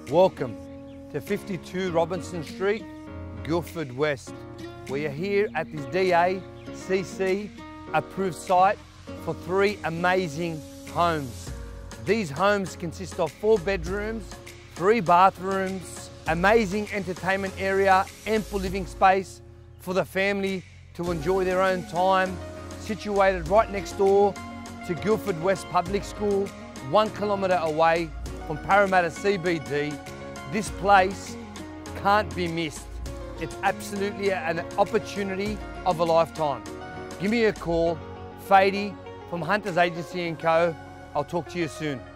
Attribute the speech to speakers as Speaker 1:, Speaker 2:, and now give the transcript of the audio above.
Speaker 1: Welcome to 52 Robertson Street, Guildford West. We are here at this DACC approved site for 3 amazing homes. These homes consist of 4 bedrooms, 3 bathrooms, amazing entertainment area, ample living space for the family to enjoy their own time, situated right next door to Guildford West Public School, 1 kilometre away from Parramatta CBD. This place can't be missed. It's absolutely an opportunity of a lifetime. Give me a call, Fady from Hunters Agency & Co. I'll talk to you soon.